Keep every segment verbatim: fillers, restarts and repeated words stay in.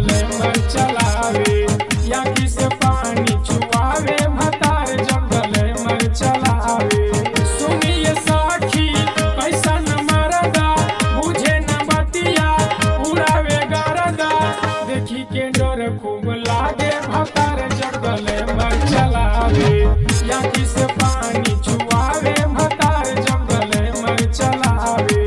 Glamour चलावे, आँखी से पानी छुआवे भतार जब ग्लैमर चलावे। सुनिए साखी पैसा न मरदा, बुझे न बतिया उड़ावे गरदा, देखी के डर खूब लागे भतार जब ग्लैमर चलावे, आँखी से पानी छुआवे भतार जब ग्लैमर चलावे।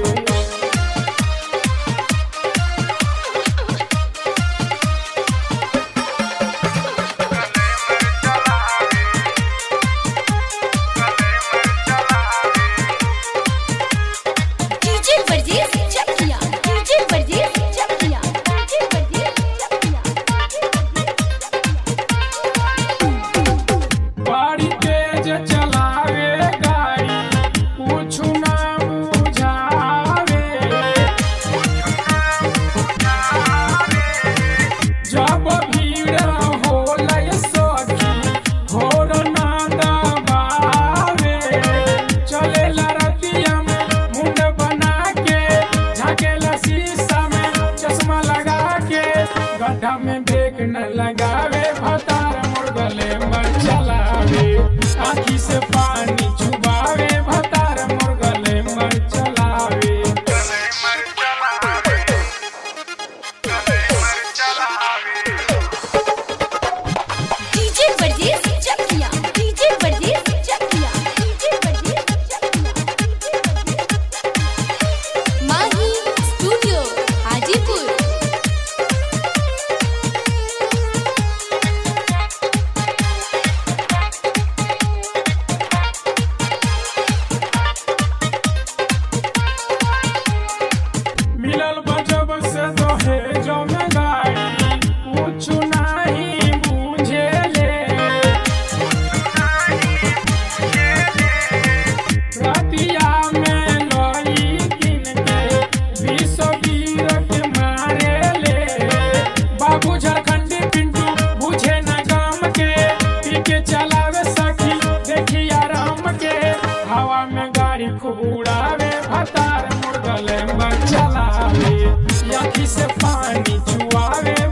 गड्ढा में ब्रेक न लगावे भतार मोर ग्लैमर चलावे, आँखी से पानी छुआवे भतार मोर ग्लैमर चलावे। डीजे वर्जेस चकिया, डीजे वर्जेस चकिया, डीजे वर्जेस चकिया, माही स्टूडियो हाजीपुर। मिलल बजब से दहेज में गाड़ी, कुछ नहीं बुझेले, रतिया में लई किन के बीस वीर के मारेले। बाबू झारखंडी पिंटू बुझे न गम के, पी के चलावे सखी देखी आराम के, हवा में गाड़ी खूब उड़ावे भतार मोर ग्लैमर चलावे, आँखी से पानी छुआवे